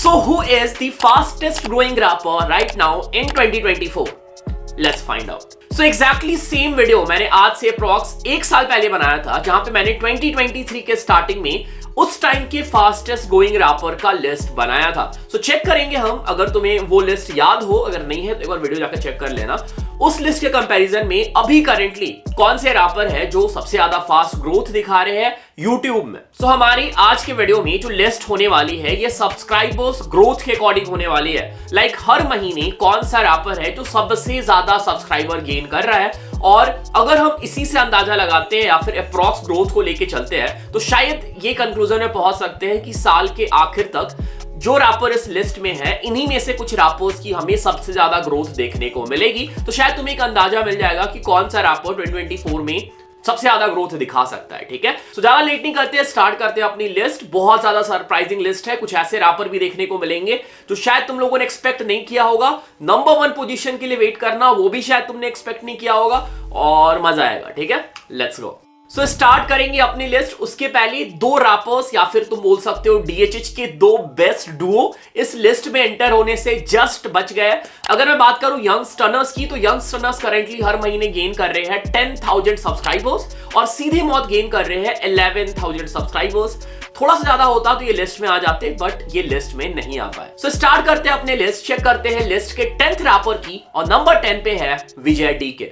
So who is the fastest growing rapper right now in 2024? Let's find out. So exactly same video मैंने आज से approx 1 साल पहले बनाया था, जहां पे मैंने 2023 के स्टार्टिंग में उस टाइम के फास्टेस्ट ग्रोइंग रैपर का लिस्ट बनाया था। सो चेक करेंगे हम, अगर तुम्हें वो लिस्ट याद हो, अगर नहीं है तो एक बार वीडियो जाकर चेक कर लेना। उस लिस्ट के कंपैरिजन में अभी करेंटली कौन से रैपर है जो सबसे ज्यादा फास्ट ग्रोथ दिखा रहे हैं यूट्यूब में। सो हमारी आज के वीडियो में जो लिस्ट होने वाली है ये सब्सक्राइबर्स ग्रोथ के अकॉर्डिंग होने वाली है। लाइक हर महीने कौन सा रैपर है जो सबसे ज्यादा सब्सक्राइबर गेन कर रहा है, और अगर हम इसी से अंदाजा लगाते हैं या फिर अप्रॉक्स ग्रोथ को लेके चलते हैं तो शायद ये कंक्लूजन में पहुंच सकते हैं कि साल के आखिर तक जो रैपर इस लिस्ट में है, इन्हीं में से कुछ रैपर्स की हमें सबसे ज्यादा ग्रोथ देखने को मिलेगी। तो शायद तुम्हें एक अंदाजा मिल जाएगा कि कौन सा रैपर 2024 में सबसे ज्यादा ग्रोथ दिखा सकता है। ठीक है, सो ज्यादा लेट नहीं करते हैं, स्टार्ट करते हैं अपनी लिस्ट। बहुत ज्यादा सरप्राइजिंग लिस्ट है, कुछ ऐसे रैपर भी देखने को मिलेंगे जो शायद तुम लोगों ने एक्सपेक्ट नहीं किया होगा। नंबर 1 पोजीशन के लिए वेट करना, वो भी शायद तुमने एक्सपेक्ट नहीं किया होगा, और मजा आएगा। ठीक है, लेट्स गो। सो स्टार्ट करेंगे अपनी लिस्ट। उसके पहले 2 रैपर्स या फिर तुम बोल सकते हो DHH के 2 बेस्ट डुओ इस लिस्ट में एंटर होने से जस्ट बच गए। अगर मैं बात करूं यंगस्टर्स की, तो यंगस्टर्स करेंटली हर महीने गेन कर रहे हैं 10,000 सब्सक्राइबर्स, और सीधे मौत गेन कर रहे हैं 11,000 सब्सक्राइबर्स। थोड़ा सा ज्यादा होता तो ये लिस्ट में आ जाते, बट ये लिस्ट में नहीं आ पाए। सो स्टार्ट करते हैं अपने लिस्ट, चेक करते हैं लिस्ट के 10th रैपर की, और नंबर 10 पे है विजय डीके।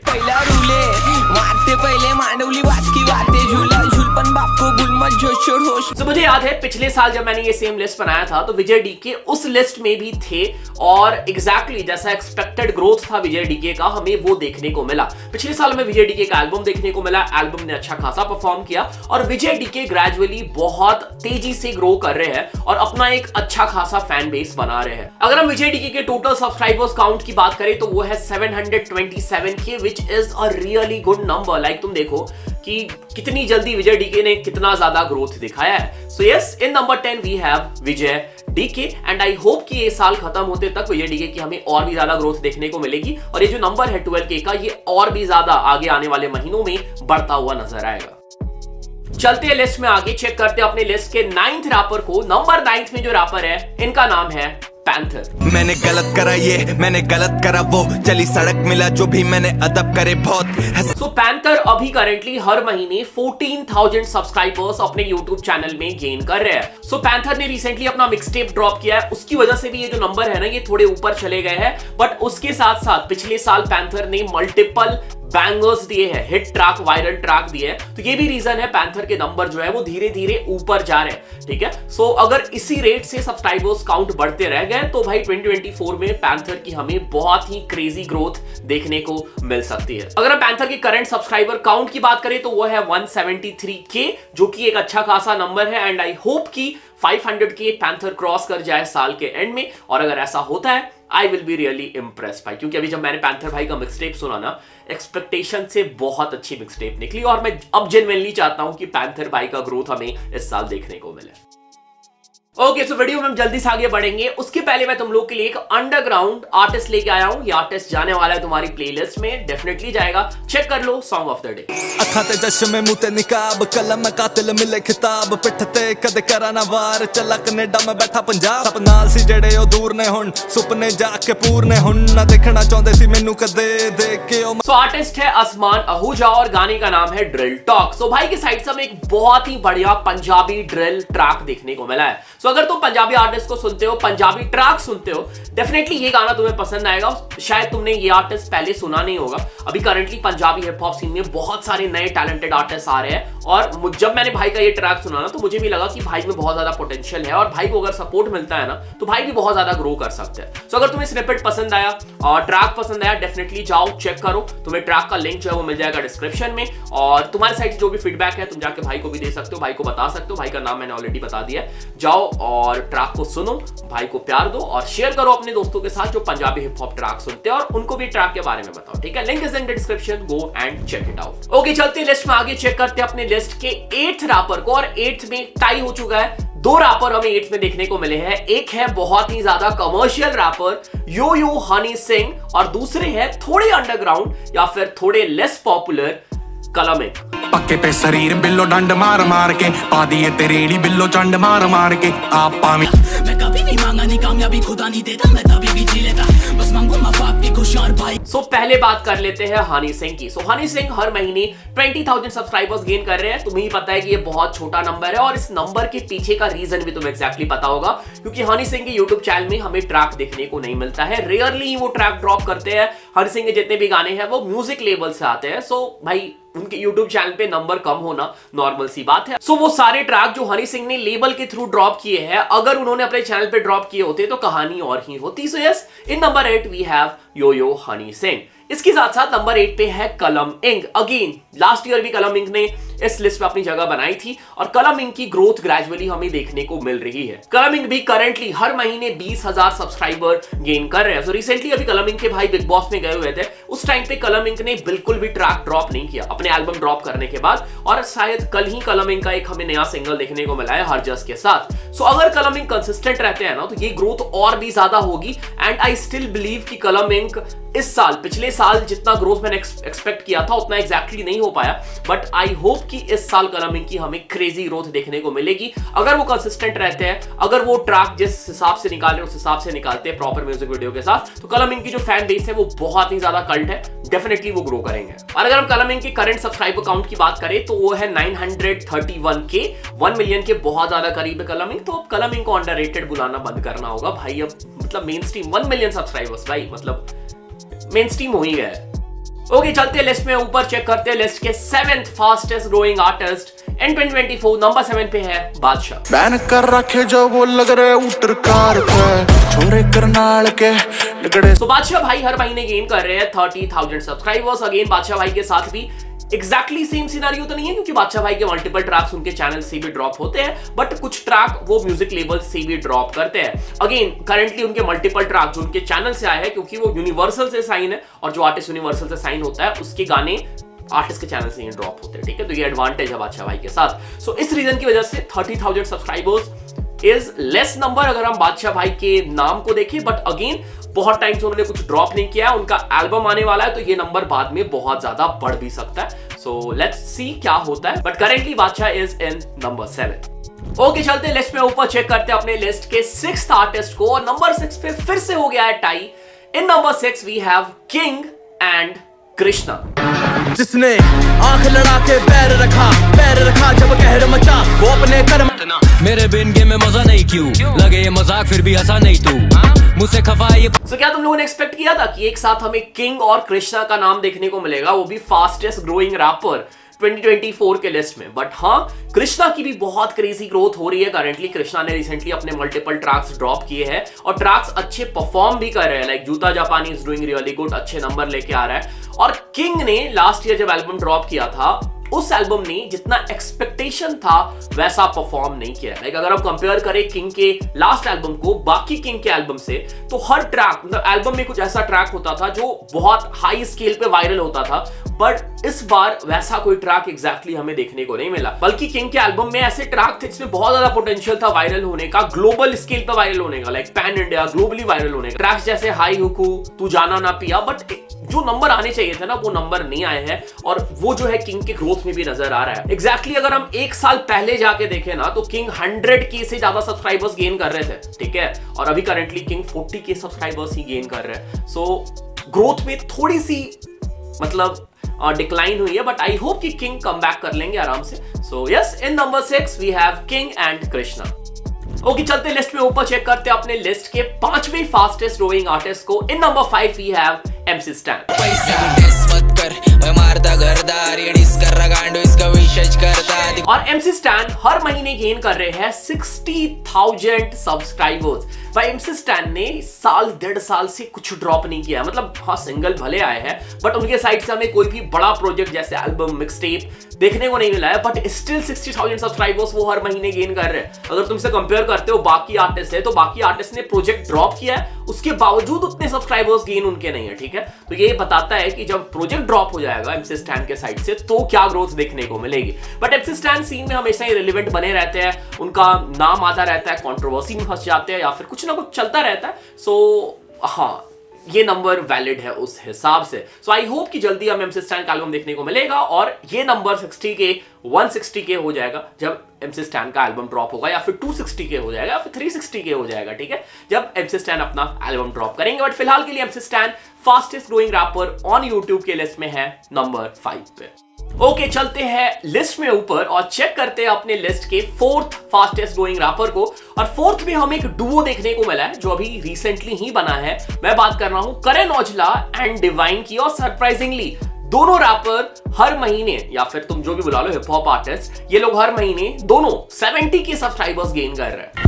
तो मुझे याद है पिछले साल जब मैंने ये सेम लिस्ट बनाया था तो विजय डीके उस लिस्ट में भी थे, और एग्जैक्टली जैसा एक्सपेक्टेड ग्रोथ था विजय डीके का, हमें वो देखने को मिला। पिछले साल में विजय डीके का एल्बम देखने को मिला, एल्बम ने अच्छा खासा परफॉर्म किया, और विजय डीके ग्रेजुअली बहुत तेजी से ग्रो कर रहे हैं और अपना एक अच्छा खासा फैन बेस बना रहे हैं। अगर हम विजय डीके के टोटल सब्सक्राइबर्स काउंट की बात करें तो वो है 727K, which is a really good number. Like तुम देखो कि कितनी जल्दी विजय डीके ने कितना ज्यादा ग्रोथ दिखाया है। So yes, in number 10 we have Vijay DK, and I hope कि ये साल खत्म होते तक विजय डीके की हमें और भी ज्यादा ग्रोथ देखने को मिलेगी, और ये जो नंबर है 12K का, ये और भी ज्यादा आगे आने वाले महीनों में बढ़ता हुआ नजर आएगा। चलते हैं लिस्ट में आगे, चेक करते हैं अपने लिस्ट के 9th रैपर को। नंबर 9 में जो रैपर है, इनका नाम है पैंथर। मैंने गलत करा ये, मैंने गलत करा वो, चली सड़क मिला जो भी मैंने अदब करे बहुत। सो पैंथर अभी करेंटली हर महीने 14,000 सब्सक्राइबर्स अपने YouTube चैनल में गेन कर रहे हैं। सो पैंथर ने रिसेंटली अपना मिक्सटेप ड्रॉप किया है, उसकी वजह से भी ये जो नंबर है ना, ये थोड़े ऊपर चले गए हैं। बट उसके साथ साथ पिछले साल पैंथर ने मल्टीपल बैंगर्स दिए हैं, हिट ट्रैक, वायरल ट्रैक दिए हैं, तो ये भी रीजन है पैंथर के नंबर जो है वो धीरे धीरे ऊपर जा रहे हैं। ठीक है, सो अगर इसी रेट से सब्सक्राइबर्स काउंट बढ़ते रह गए तो भाई 2024 में पैंथर की हमें बहुत ही क्रेजी ग्रोथ देखने को मिल सकती है। अगर हम पैंथर के करंट सब्सक्राइबर काउंट की बात करें तो वो है 173K, जो कि एक अच्छा खासा नंबर है, एंड आई होप कि 500K पैंथर क्रॉस कर जाए साल के एंड में। और अगर ऐसा होता है, I will be really impressed भाई, क्योंकि अभी जब मैंने पैंथर भाई का मिक्सटेप सुना ना, एक्सपेक्टेशन से बहुत अच्छी मिक्सटेप निकली, और मैं अब जेन्युइनली चाहता हूं कि पैंथर भाई का ग्रोथ हमें इस साल देखने को मिले। ओके, सो वीडियो में हम जल्दी से आगे बढ़ेंगे। उसके पहले मैं तुम लोग के लिए एक अंडरग्राउंड आर्टिस्ट लेके आया हूं। ये आर्टिस्ट जाने वाला है तुम्हारी प्लेलिस्ट में, डेफिनेटली जाएगा, चेक कर लो। Song of the day. अखाते जश्न में मुते निकाब, कलम में कातिल मिले खिताब, पिठते कदे करा ना वार, चला कनेडा में बैठा पंजाब, सपना सी जड़े ओ दूर ने हुन, सुपने जाके पूरने हुन, ना देखना चाहते सी मैनू कदे देख के। सो आर्टिस्ट है असमान आहूजा, और गाने का नाम है ड्रिल टॉक। सो भाई की साइड से हमें एक बहुत ही बढ़िया पंजाबी ड्रिल ट्रैक देखने को मिला है। सो अगर तुम पंजाबी आर्टिस्ट को सुनते हो, पंजाबी ट्रैक सुनते हो, डेफिनेटली ये गाना तुम्हें पसंद आएगा। शायद तुमने ये आर्टिस्ट पहले सुना नहीं होगा। अभी currently Punjabi hip hop scene में बहुत सारे नए टैलेंटेड आर्टिस्ट आ रहे हैं, और जब मैंने भाई का ये ट्रैक सुना ना, तो मुझे भी लगा कि भाई में बहुत ज्यादा पोटेंशियल है, और भाई को अगर सपोर्ट मिलता है ना, तो भाई भी बहुत ज्यादा ग्रो कर सकते हैं। सो अगर तुम्हें स्निपेट पसंद आया और ट्रैक पसंद आया, डेफिनेटली जाओ चेक करो। तुम्हें ट्रैक का लिंक जो है वो मिल जाएगा डिस्क्रिप्शन में, और तुम्हारे साइड से जो भी फीडबैक है तुम जाके भाई को भी दे सकते हो, भाई को बता सकते हो। भाई का नाम मैंने ऑलरेडी बता दिया है। जाओ और ट्रैक को सुनो, भाई को प्यार दो, और शेयर करो अपने दोस्तों के साथ जो पंजाबी हिप हॉप ट्रैक सुनते हैं, और उनको भी ट्रैक के बारे में बताओ। ठीक है, link is in the description, go and check it out. Okay, चलते हैं लिस्ट में आगे, चेक करते हैं अपने लिस्ट के 8th रैपर को, और 8th में टाई हो चुका है। 2 रैपर हमें 8th में देखने को मिले हैं। एक है बहुत ही ज्यादा commercial rapper Yo Yo Honey Singh, और दूसरे है थोड़े अंडरग्राउंड या फिर थोड़े लेस पॉपुलर कलमिक। पक्के पे शरीर बिल्लो डंड मार मार के, पा दिए तेरेड़ी बिल्लो चंड मार मार के, आप पावी मैं कभी नहीं नहीं मांगा नहीं कामयाबी खुदा नहीं देता, मैं तभी भी जी लेता, बस मांगू माँ बाप की खुशी और भाई। सो पहले बात कर लेते हैं हनी सिंह की। सो हनी सिंह हर महीने 20,000 सब्सक्राइबर्स गेन कर रहे हैं। तुम्हें पता है कि ये बहुत छोटा नंबर है और इस नंबर के पीछे का रीजन भी तुम्हें एग्जैक्टली पता होगा, क्योंकि हनी सिंह के यूट्यूब चैनल में हमें ट्रैक देखने को नहीं मिलता है। रेयरली ही वो ट्रैक ड्रॉप करते हैं। हनी सिंह के जितने भी गाने हैं वो म्यूजिक लेवल से आते हैं। सो भाई उनके YouTube चैनल पे नंबर कम होना नॉर्मल सी बात है। सो वो सारे ट्रैक जो हनी सिंह ने लेबल के थ्रू ड्रॉप किए हैं, अगर उन्होंने अपने चैनल पे ड्रॉप किए होते तो कहानी और ही होती। So yes, in number 8 we have Yo Yo Honey Singh. इसके साथ साथ नंबर 8 पे है कलम इंक। अगेन लास्ट ईयर भी कलम इंक ने इस लिस्ट में अपनी जगह बनाई थी और कलम इंक की ग्रोथ ग्रेजुअली हमें देखने को मिल रही है। कलम इंक भी करंटली हर महीने 20,000 सब्सक्राइबर गेन कर रहे हैं। सो रिसेंटली अभी कलम इंक के भाई बिग बॉस में गए हुए थे, उस टाइम पे कलम इंक ने बिल्कुल भी ट्रैक ड्रॉप नहीं किया अपने एल्बम ड्रॉप करने के बाद, और शायद कल ही कलम इंक का एक हमें नया सिंगल देखने को मिला है हरजस के साथ। सो अगर कलम इंक कंसिस्टेंट रहते हैं ना तो ये ग्रोथ और भी ज्यादा होगी। एंड आई स्टिल बिलीव कि कलम इंक इस साल, पिछले साल जितना ग्रोथ मैंने एक्सपेक्ट किया था उतना एग्जैक्टली नहीं हो पाया, बट आई होप कि इस साल कलम इंक की हमें क्रेजी ग्रोथ देखने को मिलेगी अगर वो कंसिस्टेंट रहते हैं। अगर वो ट्रैक जिस हिसाब से निकाल रहे हैं उस हिसाब से निकालते हैं प्रॉपर म्यूजिक वीडियो के साथ, तो कलम इंक की जो फैन बेस है वो बहुत ही ज्यादा कल्ट है, डेफिनेटली वो ग्रो करेंगे। और अगर हम कलम इंक के करंट सब्सक्राइबर काउंट की बात करें तो वो है 931K, 1 मिलियन के बहुत ज्यादा करीब है कलम इंक। तो अब कलम इंक को अंडररेटेड बुलाना बंद करना होगा भाई। अब मतलब मेन स्ट्रीम 1 मिलियन सब्सक्राइबर्स भाई, मतलब मेन स्ट्रीम हो ही गया है। ओके, चलते हैं लिस्ट में ऊपर, चेक करते हैं लिस्ट के 7th fastest growing artist in 2024। Number 7 पे है बादशाह। बैन कर रखे जो वो लग रहे उतर कार पे छोरे करनाल के लगड़े। तो बादशाह भाई हर महीने गेन कर रहे हैं 30,000 सब्सक्राइबर्स। अगेन बादशाह भाई के साथ भी एग्जैक्टली सेम सिनेरियो तो नहीं है, क्योंकि बादशाह भाई के मल्टीपल ट्रैक्स उनके चैनल से भी ड्रॉप होते हैं, बट कुछ ट्रैक वो म्यूजिक लेबल से भी ड्रॉप करते हैं। अगेन करंटली उनके मल्टीपल ट्रैक जो उनके चैनल से आए हैं, क्योंकि वो यूनिवर्सल से साइन है और जो आर्टिस्ट यूनिवर्सल से साइन होता है उसके गाने आर्टिस्ट के चैनल से ही ड्रॉप होते हैं। ठीक है, तो ये एडवांटेज है बादशाह भाई के साथ। सो इस रीजन की वजह से 30,000 सब्सक्राइबर्स इज लेस नंबर अगर हम बादशाह भाई के नाम को देखें, बट अगेन बहुत टाइम से उन्होंने कुछ ड्रॉप नहीं किया है, उनका एल्बम आने वाला है तो ये नंबर बाद में बहुत ज्यादा बढ़ भी सकता है। सो लेट्स सी क्या होता है, but currently Badshah is in number 7। ओके, चलते हैं लिस्ट में ऊपर, चेक करते हैं अपने लिस्ट के 6th आर्टिस्ट को। और नंबर 6 पे फिर से हो गया है tie. In number 6 we have King and Krishna. जिसने आंख लड़ा के पैर रखा जब कहर मचा वो अपने कर्म। मेरे बिन गेम में मजा नहीं क्यों लगे ये मजाक फिर भी हंसा नहीं तू मुझसे खफा ये। So, क्या तुम लोगों ने एक्सपेक्ट किया था कि एक साथ हमें किंग और कृष्णा का नाम देखने को मिलेगा, वो भी फास्टेस्ट ग्रोइंग रैपर 2024 के लिस्ट में? बट हाँ, कृष्णा की भी बहुत क्रेजी ग्रोथ हो रही है करंटली। कृष्णा ने रिसेंटली अपने मल्टीपल ट्रैक्स ड्रॉप किए हैं और ट्रैक्स अच्छे परफॉर्म भी कर रहे हैं। लाइक जूता जापानी इज डूइंग रियली गुड, अच्छे नंबर लेके आ रहा है। और किंग ने लास्ट ईयर जब एल्बम ड्रॉप किया था, उस एल्बम ने जितना एक्सपेक्टेशन था वैसा परफॉर्म नहीं किया। लाइक अगर हम कंपेयर करें किंग के लास्ट एल्बम को बाकी किंग के एल्बम से, तो हर ट्रैक मतलब एल्बम में कुछ ऐसा ट्रैक होता था जो बहुत हाई स्केल पे वायरल होता था, बट इस बार वैसा कोई ट्रैक एग्जैक्टली हमें देखने को नहीं मिला। बल्कि किंग के एल्बम में ऐसे ट्रैक थे जिसमें बहुत ज्यादा पोटेंशियल था वायरल होने का, ग्लोबल स्केल पे वायरल होने का, like pan India globally viral होने का। ट्रैक्स जैसे हाई हुकू, तू जाना ना पिया, बट जो नंबर आने चाहिए थे ना वो नंबर नहीं आए हैं, और वो जो है किंग के ग्रोथ में भी नजर आ रहा है। एग्जैक्टली अगर हम एक साल पहले जाके देखें ना तो किंग 100K से ज्यादा सब्सक्राइबर्स गेन कर रहे थे, ठीक है, और अभी करंटली किंग 40K सब्सक्राइबर्स ही गेन कर रहे हैं। सो ग्रोथ में थोड़ी सी मतलब डिक्लाइन हुई है, बट आई होप कि किंग कम बैक कर लेंगे आराम से। So yes, in number 6 we have King and Krishna. Okay, चलते लिस्ट में ऊपर, चेक करते हैं अपने लिस्ट के 5वें फास्टेस्ट ग्रोइंग आर्टिस्ट को। In number 5 we have MC Stan। और MC Stan हर महीने गेन कर रहे हैं 60,000 सब्सक्राइबर्स। भाई MC Stan ने साल 1.5 साल से कुछ ड्रॉप नहीं किया, मतलब हाँ सिंगल भले आए हैं, बट उनके साइड से हमें कोई भी बड़ा प्रोजेक्ट जैसे एल्बम, मिक्सटेप देखने को नहीं मिला है, बट स्टिल 60,000 सब्सक्राइबर्स वो हर महीने गेन कर रहे हैं। अगर तुमसे कंपेयर करते हो बाकी आर्टिस्ट है, तो बाकी आर्टिस्ट ने प्रोजेक्ट ड्रॉप किया है, उसके बावजूद उतने सब्सक्राइबर्स गेन उनके नहीं है, ठीक है। तो ये बताता है कि जब प्रोजेक्ट ड्रॉप हो जाएगा MC Stan के साइड से तो क्या ग्रोथ देखने को मिलेगी। बट MC Stan सीन में हमेशा ही रिलेवेंट बने रहते हैं, उनका नाम आता रहता है, कंट्रोवर्सी में फंस जाते हैं या फिर कुछ ना कुछ चलता रहता है। सो हाँ, ये नंबर वैलिड है उस हिसाब से। सो आई होप कि जल्दी हमें MC Stan का एल्बम देखने को मिलेगा और ये नंबर 60 के 160K हो जाएगा जब MC Stan का एल्बम ड्रॉप होगा, या फिर 260K हो जाएगा, या फिर 360K हो जाएगा, ठीक है, जब MC Stan अपना एल्बम ड्रॉप करेंगे। बट फिलहाल के लिए MC Stan fastest growing rapper on YouTube के लिस्ट में है नंबर 5 पे। ओके, चलते हैं लिस्ट में ऊपर और चेक करते हैं अपने लिस्ट के 4th फास्टेस्ट ग्रोइंग रैपर को। और 4th में हमें एक डुओ देखने को मिला है जो अभी रिसेंटली ही बना है। मैं बात कर रहा हूं करण औजला एंड डिवाइन की, और सरप्राइजिंगली दोनों रैपर हर महीने, या फिर तुम जो भी बुला लो हिप हॉप आर्टिस्ट, ये लोग हर महीने दोनों 70K सब्सक्राइबर्स गेन कर रहे हैं।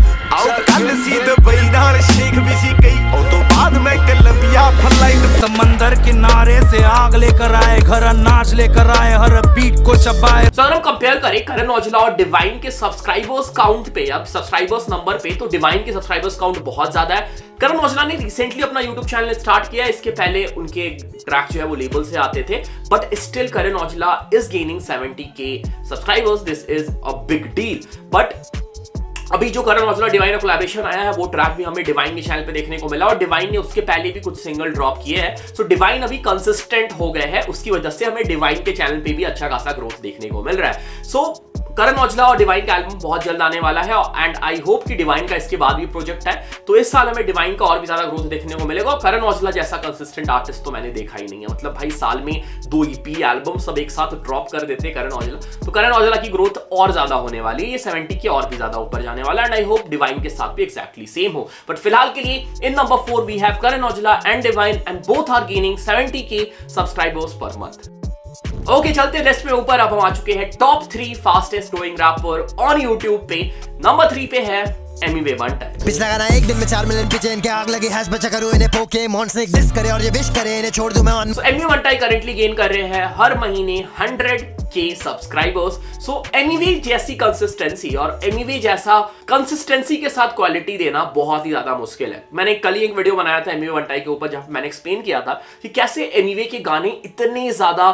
समंदर किनारे से आग लेकर आए, घर अनाज लेकर आए, हर बीट को चबाए। तो अगर हम कंपेयर करें करण औजला और डिवाइन के सब्सक्राइबर्स काउंट पे, या सब्सक्राइबर्स नंबर पे, तो डिवाइन के सब्सक्राइबर्स काउंट बहुत ज्यादा है। करण औजला ने रिसेंटली अपना यूट्यूब चैनल स्टार्ट किया, इसके पहले उनके ट्रैक जो है वो लेबल से आते थे, but still Karan Aujla is gaining 70K subscribers. This is a big deal. But अभी जो करण औजला डिवाइन का कोलैबोरेशन आया है, वो ट्रैक भी हमें डिवाइन के चैनल पे देखने को मिला, और डिवाइन ने उसके पहले भी कुछ सिंगल ड्रॉप किए हैं। सो डिवाइन अभी कंसिस्टेंट हो गए हैं, उसकी वजह से हमें डिवाइन के चैनल पे भी अच्छा खासा ग्रोथ देखने को मिल रहा है। सो करण औजला और डिवाइन का एल्बम बहुत जल्द आने वाला है, एंड आई होप कि डिवाइन का इसके बाद भी प्रोजेक्ट है, तो इस साल हमें डिवाइन का और भी ज्यादा ग्रोथ देखने को मिलेगा। और करण औजला जैसा कंसिस्टेंट आर्टिस्ट तो मैंने देखा ही नहीं है। मतलब भाई साल में 2 EP एल्बम सब एक साथ ड्रॉप कर देते करण औजला, तो करण औजला की ग्रोथ और ज्यादा होने वाली है, ये 70K और भी ज्यादा ऊपर जाने वाला है, एंड आई होप डिवाइन के साथ भी एक्जैक्टली सेम हो। बट फिलहाल के लिए in number 4 we have Karan Aujla and Divine, and both are gaining 70K subscribers per month. Okay, चलते लिस्ट में ऊपर। अब हम आ चुके हैं top 3 fastest growing rapper on YouTube पे। नंबर 3 पे है एमिवे वनटाइम। पिछला गाना एक दिन में 4 मिलियन पीछे इनके आग लगी, हैश बचा करूं इन्हें पोकेमॉन स्नेक डिस करे और ये विश करे इन्हें छोड़ दूं मैं ऑन। सो एमिवे वनटाइम करंटली गेन कर रहे हैं हर महीने 100K सब्सक्राइबर्स। सो एमिवे जैसी कंसिस्टेंसी और एमिवे जैसा कंसिस्टेंसी के साथ क्वालिटी देना बहुत ही ज्यादा मुश्किल है। मैंने कल ही एक वीडियो बनाया था एमिवे वनटाइम के ऊपर, जहां मैंने एक्सप्लेन किया था कि कैसे एमिवे के गाने इतने ज्यादा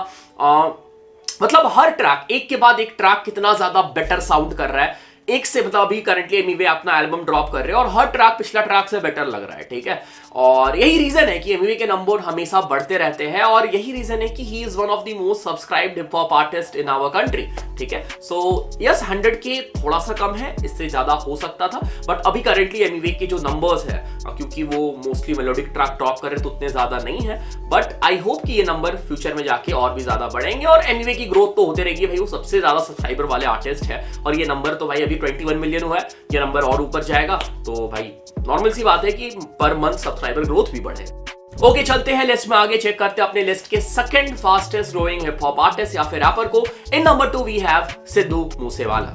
मतलब हर ट्रैक एक के बाद एक ट्रैक कितना ज्यादा बेटर साउंड कर रहा है एक से। मतलब अभी करंटली एमिवे अपना एल्बम ड्रॉप कर रहे हैं और हर ट्रैक पिछला ट्रैक से बेटर लग रहा है, ठीक है। और यही रीजन है कि एमिवे के नंबर हमेशा बढ़ते रहते हैं, और यही रीजन है कि he is one of the most subscribed hip hop artist in our country, ठीक है। सो यस, 100K थोड़ा सा कम है, इससे ज्यादा हो सकता था, बट अभी करंटली एमिवे के जो नंबर्स है, क्योंकि वो मोस्टली मेलोडिक ट्रैक ड्रॉप कर रहे हैं तो उतने ज्यादा नहीं है, बट आई होप कि ये नंबर फ्यूचर में जाके और भी ज्यादा बढ़ेंगे, और एमिवे की ग्रोथ तो होते रहेगी भाई, वो सबसे ज्यादा सब्सक्राइबर वाले आर्टिस्ट है, और ये नंबर तो भाई अभी 21 मिलियन हुआ है, ये नंबर और ऊपर जाएगा, तो भाई नॉर्मल सी बात है कि पर मंथ सब्सक्राइबर ग्रोथ भी बढ़े। ओके, चलते हैं लिस्ट में आगे, चेक करते हैं अपने लिस्ट के second fastest growing hip hop artist या फिर रैपर को। In number 2 we have Sidhu Moosewala.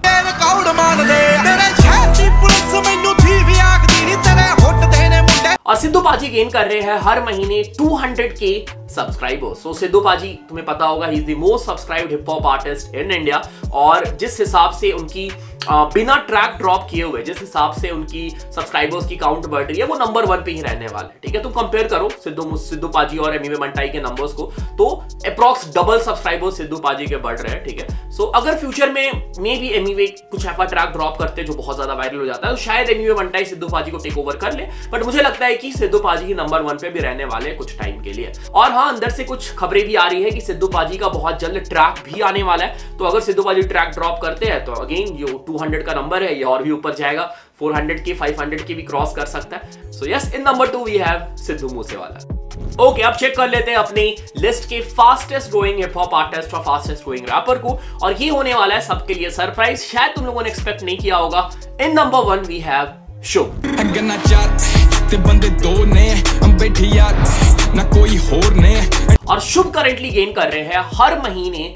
और सिद्धू पाजी गेन कर रहे हैं हर महीने 200K सब्सक्राइबर्स। सो सिद्धू पाजी तुम्हें पता होगा, he is the most subscribed hip hop artist in India, और जिस हिसाब से उनकी बिना ट्रैक ड्रॉप किए हुए जिस हिसाब से उनकी सब्सक्राइबर्स की काउंट बढ़ रही है, वो नंबर 1 पे ही रहने वाला है, ठीक है। तुम कंपेयर करो सिद्धू पाजी और एमिवे वनटाइम के नंबर्स को, तो approx double subscribers Sidhu paaji के बढ़ रहे हैं, ठीक है। सो अगर फ्यूचर में मे बी एमिवे कुछ ऐसा ट्रैक ड्रॉप करते जो बहुत ज्यादा वायरल हो जाता है, तो शायद एमिवे वनटाइम सिद्धू पाजी को टेक ओवर कर ले, बट मुझे लगता है कि सिद्धू पाजी ही नंबर 1 पे भी रहने वाले कुछ टाइम के लिए। और हाँ, अंदर से कुछ खबरें भी आ रही है कि सिद्धू पाजी का बहुत जल्द ट्रैक भी आने वाला है, तो अगर सिद्धू पाजी ट्रैक ड्रॉप करते हैं तो अगेन जो 200 का नंबर है ये और भी ऊपर जाएगा, 400K 500K भी क्रॉस कर सकता है। So yes, in number 2 we have Sidhu Moosewala. Okay, अब चेक कर लेते हैं अपनी लिस्ट के fastest growing hip hop artist और फास्टेस्ट ग्रोइंग रैपर को, और ये होने वाला है सबके लिए सरप्राइज, शायद तुम लोगों ने एक्सपेक्ट नहीं किया होगा। In number 1 we have Shubh. बंदे 2 ने हम बैठे यार ना कोई होर ने। और शुभ करंटली गेन कर रहे हैं हर महीने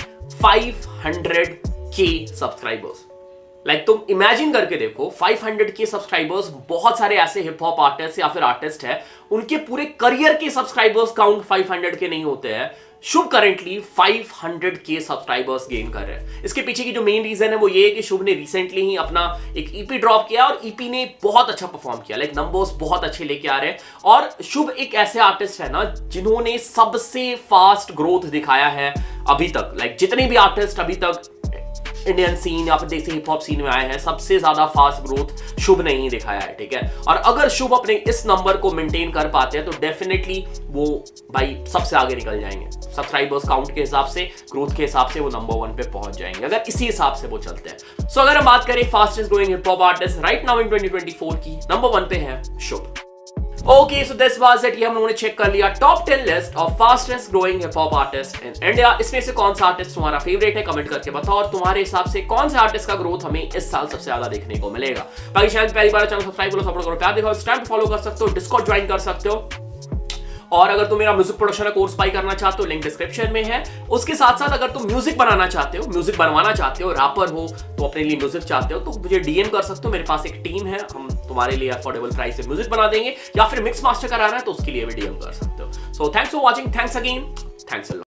500K सब्सक्राइबर्स। लाइक तुम इमेजिन करके देखो, 500K सब्सक्राइबर्स, बहुत सारे ऐसे हिप हॉप आर्टिस्ट या फिर आर्टिस्ट है उनके पूरे करियर के सब्सक्राइबर्स काउंट 500K नहीं होते हैं। शुभ करंटली 500K सब्सक्राइबर्स गेन कर रहे हैं। इसके पीछे की जो मेन रीजन है वो ये है कि शुभ ने रिसेंटली ही अपना एक EP ड्रॉप किया, और EP ने बहुत अच्छा परफॉर्म किया, लाइक नंबर्स बहुत अच्छे लेके आ रहे हैं। और शुभ एक ऐसे आर्टिस्ट है ना जिन्होंने सबसे फास्ट ग्रोथ दिखाया है अभी तक, लाइक जितने भी आर्टिस्ट अभी तक इंडियन सीन या फिर देसी हिप हॉप सीन में आए हैं, सबसे ज्यादा फास्ट ग्रोथ शुभ ने ही दिखाया है, ठीक है। और अगर शुभ अपने इस नंबर को मेंटेन कर पाते हैं तो डेफिनेटली वो भाई सबसे आगे निकल जाएंगे, सब्सक्राइबर्स काउंट के हिसाब से, ग्रोथ के हिसाब से वो नंबर 1 पे पहुंच जाएंगे अगर इसी हिसाब से वो चलते हैं। सो अगर हम बात करें fastest growing hip hop artist right now in 2024 की, नंबर 1 पे है Shubh. Okay, so this was it. ये हम लोगों ने चेक कर लिया top 10 list of fastest growing hip hop artist in India. इसमें से कौन सा आर्टिस्ट तुम्हारा फेवरेट है, कमेंट करके बताओ, और तुम्हारे हिसाब से कौन से आर्टिस्ट का ग्रोथ हमें इस साल सबसे ज्यादा देखने को मिलेगा। बाकी चैनल पहली बार चैनल सब्सक्राइब करो, सपोर्ट करो, प्यार दिखाओ, इस टाइम फॉलो कर सकते हो, डिस्कॉर्ड ज्वाइन कर सकते हो। और अगर तुम मेरा म्यूजिक प्रोडक्शन का कोर्स बाई करना चाहते हो, लिंक डिस्क्रिप्शन में है। उसके साथ साथ अगर तुम म्यूजिक बनाना चाहते हो, म्यूजिक बनवाना चाहते हो, रैपर हो तो अपने लिए म्यूजिक चाहते हो तो मुझे डीएम कर सकते हो। मेरे पास एक टीम है, हम तुम्हारे लिए अफोर्डेबल प्राइस से म्यूजिक बना देंगे, या फिर मिक्स मास्टर कराना है तो उसके लिए भी डीएम कर सकते हो। So thanks for watching, thanks again, thanks a lot.